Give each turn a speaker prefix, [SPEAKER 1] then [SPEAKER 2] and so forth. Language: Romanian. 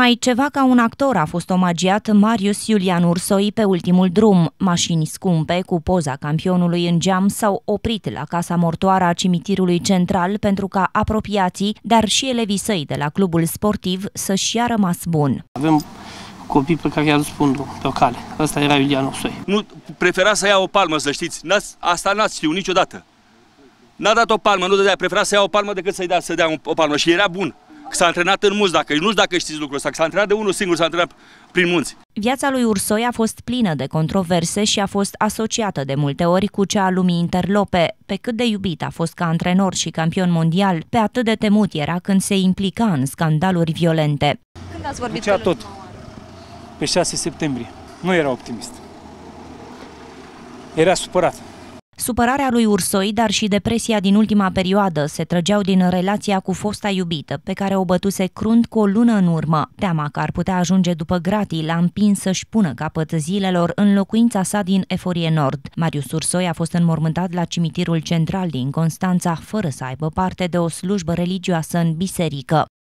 [SPEAKER 1] Mai ceva ca un actor a fost omagiat Marius Iulian Ursoi pe ultimul drum. Mașini scumpe cu poza campionului în geam s-au oprit la casa mortoară a cimitirului central pentru ca apropiații, dar și elevii săi de la clubul sportiv să-și ia rămas bun.
[SPEAKER 2] Avem copii pe care i-a dus pundul pe o cale. Ăsta era Iulian Ursoi.
[SPEAKER 3] Nu prefera să ia o palmă, să știți. Asta n-ați știut niciodată. N-a dat o palmă, nu dădea, prefera să ia o palmă decât să dea o palmă. Și era bun. S-a antrenat în munți, nu știu dacă știți lucrul ăsta, că s-a antrenat de unul singur, s-a antrenat prin munți.
[SPEAKER 1] Viața lui Ursoi a fost plină de controverse și a fost asociată de multe ori cu cea a lumii interlope. Pe cât de iubit a fost ca antrenor și campion mondial, pe atât de temut era când se implica în scandaluri violente.
[SPEAKER 4] Când ați vorbit
[SPEAKER 5] Ducea tot. Pe 6 septembrie. Nu era optimist. Era supărat.
[SPEAKER 1] Supărarea lui Ursoi, dar și depresia din ultima perioadă se trăgeau din relația cu fosta iubită, pe care o bătuse crunt cu o lună în urmă. Teama că ar putea ajunge după gratii l-a împins să-și pună capăt zilelor în locuința sa din Eforie Nord. Marius Ursoi a fost înmormântat la cimitirul central din Constanța, fără să aibă parte de o slujbă religioasă în biserică.